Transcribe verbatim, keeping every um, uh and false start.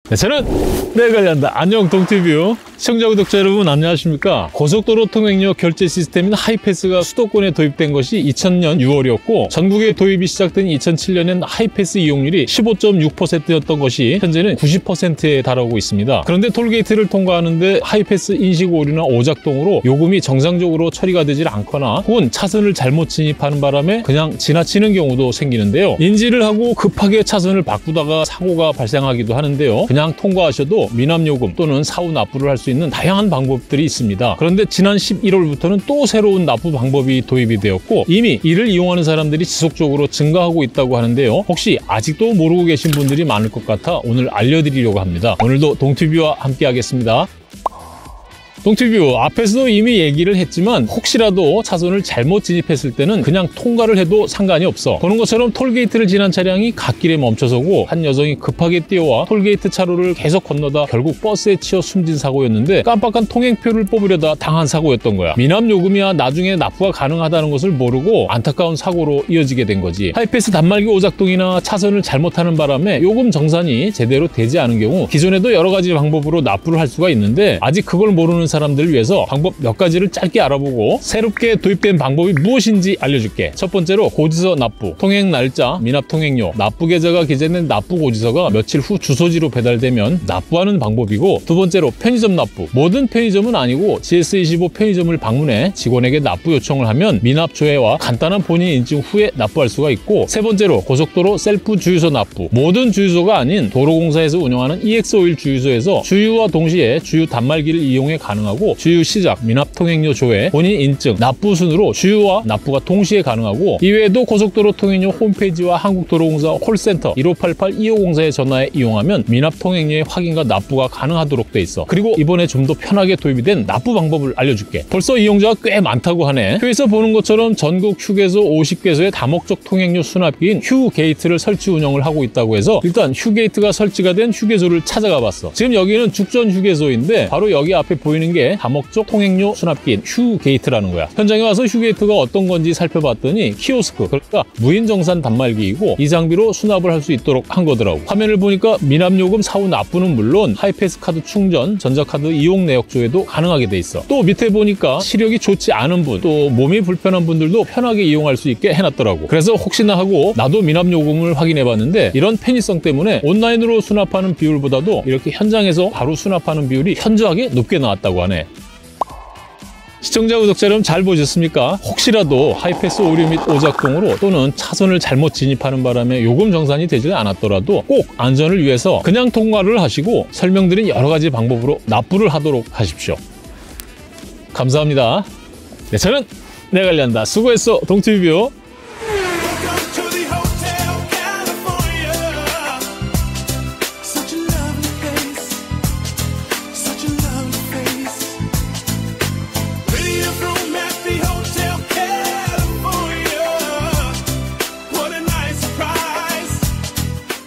네, 저는 내 관리한다. 안녕 동티뷰 시청자 구독자 여러분 안녕하십니까. 고속도로 통행료 결제 시스템인 하이패스가 수도권에 도입된 것이 이천 년 유월이었고 전국에 도입이 시작된 이천칠 년엔 하이패스 이용률이 십오 점 육 퍼센트였던 것이 현재는 구십 퍼센트에 달하고 있습니다. 그런데 톨게이트를 통과하는데 하이패스 인식 오류나 오작동으로 요금이 정상적으로 처리가 되질 않거나 혹은 차선을 잘못 진입하는 바람에 그냥 지나치는 경우도 생기는데요. 인지를 하고 급하게 차선을 바꾸다가 사고가 발생하기도 하는데요. 그냥 통과하셔도 미납요금 또는 사후 납부를 할 수 있는 다양한 방법들이 있습니다. 그런데 지난 십일월부터는 또 새로운 납부 방법이 도입이 되었고 이미 이를 이용하는 사람들이 지속적으로 증가하고 있다고 하는데요. 혹시 아직도 모르고 계신 분들이 많을 것 같아 오늘 알려드리려고 합니다. 오늘도 동티뷰와 함께 하겠습니다. 동티뷰 앞에서도 이미 얘기를 했지만 혹시라도 차선을 잘못 진입했을 때는 그냥 통과를 해도 상관이 없어. 보는 것처럼 톨게이트를 지난 차량이 갓길에 멈춰서고 한 여성이 급하게 뛰어와 톨게이트 차로를 계속 건너다 결국 버스에 치여 숨진 사고였는데 깜빡한 통행표를 뽑으려다 당한 사고였던 거야. 미납요금이야 나중에 납부가 가능하다는 것을 모르고 안타까운 사고로 이어지게 된 거지. 하이패스 단말기 오작동이나 차선을 잘못하는 바람에 요금 정산이 제대로 되지 않은 경우 기존에도 여러 가지 방법으로 납부를 할 수가 있는데 아직 그걸 모르는 사람들을 위해서 방법 몇 가지를 짧게 알아보고 새롭게 도입된 방법이 무엇인지 알려줄게. 첫 번째로 고지서 납부, 통행 날짜, 미납 통행료, 납부 계좌가 기재된 납부 고지서가 며칠 후 주소지로 배달되면 납부하는 방법이고, 두 번째로 편의점 납부. 모든 편의점은 아니고 지에스 이십오 편의점을 방문해 직원에게 납부 요청을 하면 미납 조회와 간단한 본인 인증 후에 납부할 수가 있고, 세 번째로 고속도로 셀프 주유소 납부. 모든 주유소가 아닌 도로공사에서 운영하는 이엑스 오일 주유소에서 주유와 동시에 주유 단말기를 이용해 가능합니다. 가능하고 주유 시작, 미납 통행료 조회, 본인 인증, 납부 순으로 주유와 납부가 동시에 가능하고, 이외에도 고속도로 통행료 홈페이지와 한국도로공사 콜센터 일오팔팔 이오공사에 전화해 이용하면 미납 통행료의 확인과 납부가 가능하도록 돼 있어. 그리고 이번에 좀 더 편하게 도입이 된 납부 방법을 알려줄게. 벌써 이용자가 꽤 많다고 하네. 표에서 보는 것처럼 전국 휴게소 오십 개소의 다목적 통행료 수납기인 휴게이트를 설치 운영을 하고 있다고 해서 일단 휴게이트가 설치가 된 휴게소를 찾아가 봤어. 지금 여기는 죽전 휴게소인데 바로 여기 앞에 보이는 게 다목적 통행료 수납기인 휴게이트라는 거야. 현장에 와서 휴게이트가 어떤 건지 살펴봤더니 키오스크, 그러니까 무인 정산 단말기이고 이 장비로 수납을 할 수 있도록 한 거더라고. 화면을 보니까 미납요금 사후 납부는 물론 하이패스 카드 충전, 전자카드 이용 내역 조회도 가능하게 돼 있어. 또 밑에 보니까 시력이 좋지 않은 분, 또 몸이 불편한 분들도 편하게 이용할 수 있게 해놨더라고. 그래서 혹시나 하고 나도 미납요금을 확인해봤는데 이런 편의성 때문에 온라인으로 수납하는 비율보다도 이렇게 현장에서 바로 수납하는 비율이 현저하게 높게 나왔다고 하네. 시청자 구독자 여러분 잘 보셨습니까? 혹시라도 하이패스 오류 및 오작동으로 또는 차선을 잘못 진입하는 바람에 요금 정산이 되지 않았더라도 꼭 안전을 위해서 그냥 통과를 하시고 설명드린 여러 가지 방법으로 납부를 하도록 하십시오. 감사합니다. 네, 저는 내 관리한다. 수고했어 동티뷰.